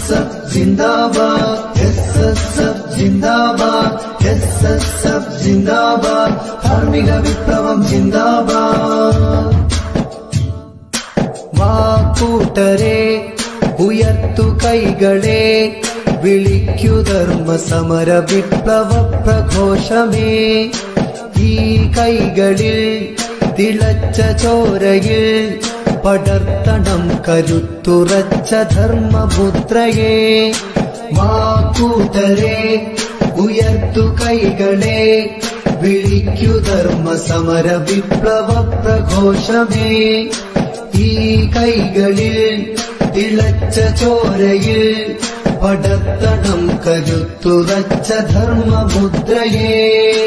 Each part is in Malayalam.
SSF zindabad, SSF zindabad, SSF zindabad, ധാർമ്മിക വിപ്ലവം ജിന്ദാബാദ്. വാക്കൂട്ടരെ ഉയർത്തു കൈകളെ, വിളിക്കു ധർമ്മ സമര വിപ്ലവ പ്രഘോഷമേ. ഈ കൈകളിൽ തിളച്ച ചോരയിൽ പടർത്തണം കരുത്തുറച്ച ധർമ്മപുത്രയെ. വാക്കൂട്ടരെ ഉയർത്തു കൈകളെ, വിളിക്കു ധർമ്മ സമര വിപ്ലവ പ്രഘോഷമേ. ഈ കൈകളിൽ തിളച്ച ചോരയിൽ പടർത്തണം കരുത്തുറച്ച ധർമ്മപുത്രയെ.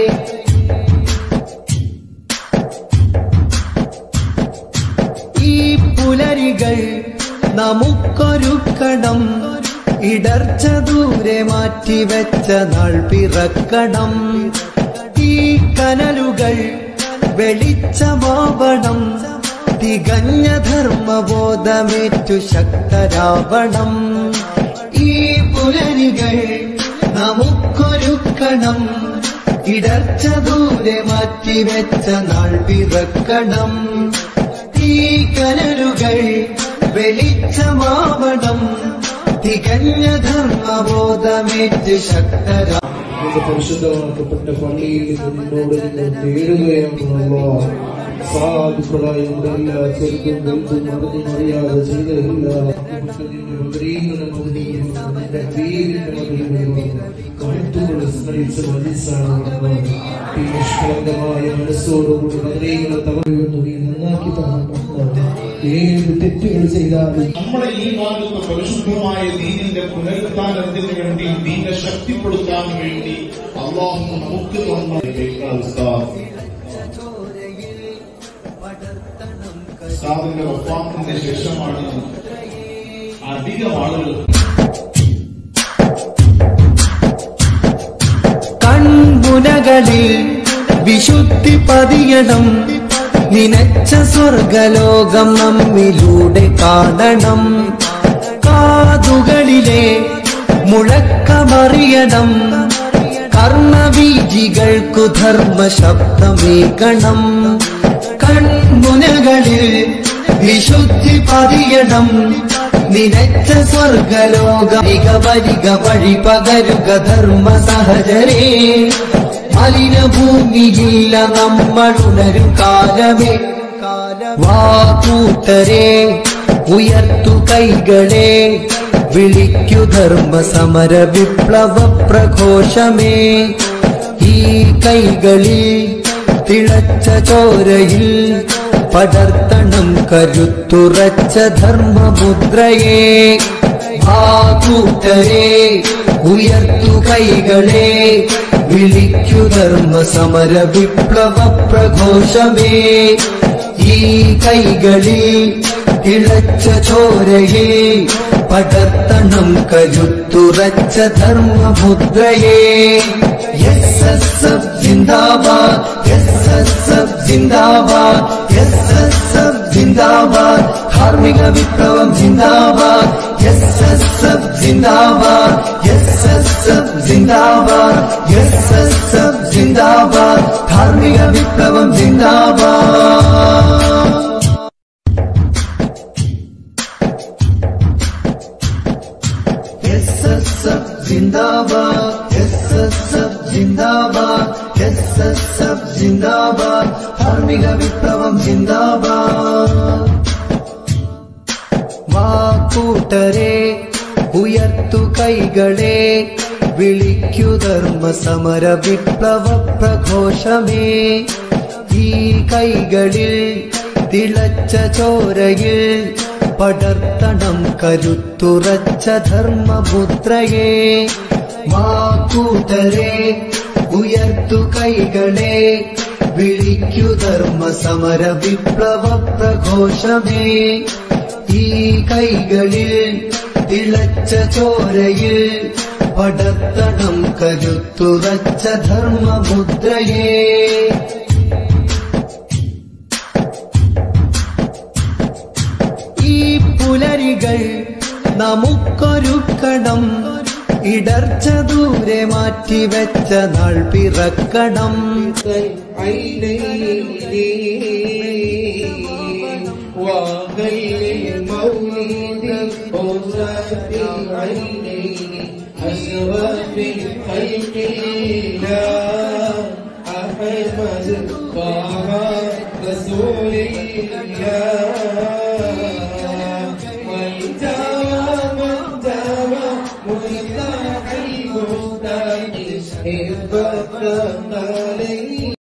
ഈ പുലരികൾ നമുക്കൊരുക്കണം, ഇടർച്ച ദൂരെ മാറ്റിവെച്ച നാൾ പിറക്കണം. ഈ കനലുകൾ വെളിച്ചമാവണം, തികഞ്ഞ ധർമ്മബോധമേറ്റു ശക്തരാവണം. ഈ പുലരികൾ നമുക്കൊരുക്കണം, ഇടർച്ച ദൂരെ മാറ്റിവെച്ച നാൾ പിറക്കണം. ഈ കനലുകൾ വെളിച്ചമാവണം, തികഞ്ഞ ധർമ്മബോധമേറ്റ് ശക്തരാ. പരിശുദ്ധമാക്കപ്പെട്ട പള്ളിയിൽ നിന്നോട് നിങ്ങൾ തേടുകയാണല്ലോ. സാധുക്കളായി എല്ലാ ചെറുതും വലുതും അറിയാതെ ചെയ്തതല്ല. കഴുത്തുകൾ സ്മരിച്ച് മനസ്സാണ് ഈ നിഷ്കളങ്കമായ മനസ്സോടുകൂടി മധുരങ്ങൾ തകർന്നു നീ നന്നാക്കി തന്നു. ഏത് തെറ്റുകൾ ചെയ്താലും നമ്മുടെ ഈ ഭാഗത്ത് പരിശുദ്ധമായ ദീനിന്റെ പുനരുദ്ധാനത്തിന് വേണ്ടി ദീനെ ശക്തിപ്പെടുത്താൻ വേണ്ടി അള്ളാഹു നമുക്ക് ഉസ്താദിന്റെ വഫാത്തിന്റെ ശേഷമാണ് അധികം ആളുകൾ കൺമുനകളിൽ വിശുദ്ധി പതിയണം, നിനച്ച സ്വർഗലോകം നമ്മിലൂടെ കാണണം. കാതുകളിലെ മുഴക്കമറിയണം, കർണവീജികൾക്കു ധർമ്മ ശബ്ദമേകണം. കൺമുനകളിൽ വിശുദ്ധി പതിയണം, നിനച്ച സ്വർഗലോകം വരിക വഴി പകരുക ധർമ്മ സഹചരേ. മലിനഭൂമിയില്ല നമ്മളുണരും കാലമേ. വാക്കൂട്ടരെ ഉയർത്തു കൈകളെ, വിളിക്കു ധർമ്മ സമര വിപ്ലവ പ്രഘോഷമേ. ഈ കൈകളിൽ തിളച്ച ചോരയിൽ പടർത്തണം കരുത്തുറച്ച ധർമ്മപുത്രയെ. വാക്കൂട്ടരെ ഉയർത്തു കൈകളെ, വിളിക്കു ധർമ്മ സമര വിപ്ലവ പ്രഘോഷമേ. ഈ കൈകളിൽ തിളച്ച ചോരയിൽ പടർത്തണം കരുത്തുറച്ച ധർമ്മപുത്രയെ. SSF zindabad, SSF zindabad, SSF zindabad, ധാർമ്മിക വിപ്ലവം zindabad. SSF zindabad, SSF zindabad, SSF zindabad, ധാർമ്മിക വിപ്ലവം zindabad. SSF zindabad, SSF zindabad, SSF zindabad, ധാർമ്മിക വിപ്ലവം ജിന്ദാബാദ്. വാക്കൂട്ടരെ ഉയർത്തു കൈകളെ, വിളിക്കു ധർമ്മ സമര വിപ്ലവ പ്രഘോഷമേ. ഈ കൈകളിൽ തിളച്ച ചോരയിൽ പടർത്തണം കരുത്തുറച്ച ധർമ്മപുത്രയെ. വാക്കൂട്ടരെ ഉയർത്തു കൈകളെ, വിളിക്കു ധർമ്മ സമര വിപ്ലവ പ്രഘോഷമേ. ഈ കൈകളിൽ തിളച്ച ചോരയിൽ പടർത്തണം കരുത്തുറച്ച ധർമ്മപുത്രയെ. ഈ പുലരികൾ നമുക്കൊരുക്കണം, ഇടർച്ച ദൂരെ മാറ്റിവെച്ച നാൾ പിറക്കണം. أحمد طه رسول الله